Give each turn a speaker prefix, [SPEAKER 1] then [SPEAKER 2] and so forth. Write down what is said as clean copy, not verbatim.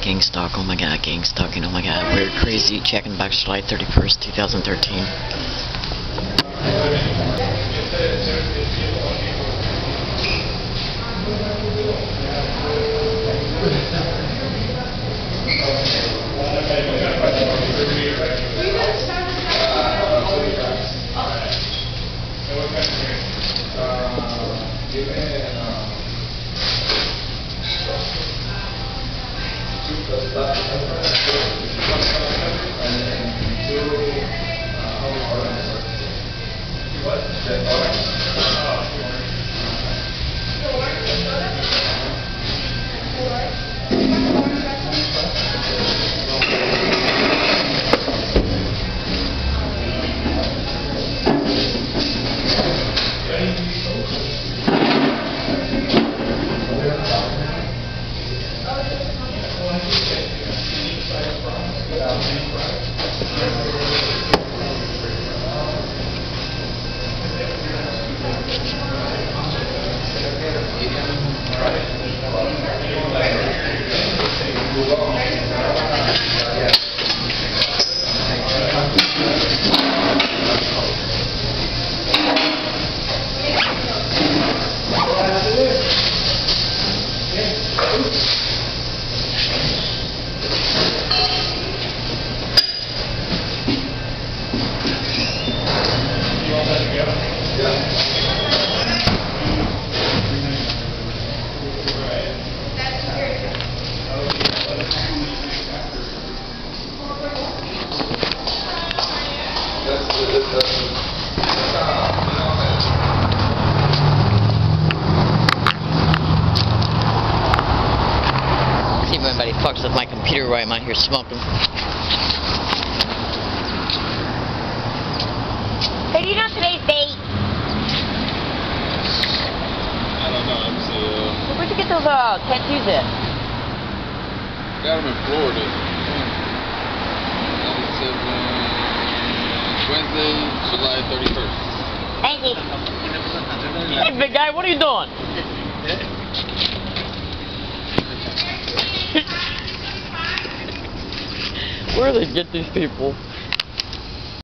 [SPEAKER 1] GangStalk, oh my god, GangStalking, oh my god, weird, crazy, checking back July 31st, 2013. See if anybody fucks with my computer while I'm out here smoking.
[SPEAKER 2] Hey, do you know today's date?
[SPEAKER 3] I don't know. I'm still.
[SPEAKER 2] Where'd you get those tattoos at?
[SPEAKER 3] Got them in Florida. Wednesday, July 31st.
[SPEAKER 2] Thank you.
[SPEAKER 1] Hey, big guy, what are you doing? Where do they get these people?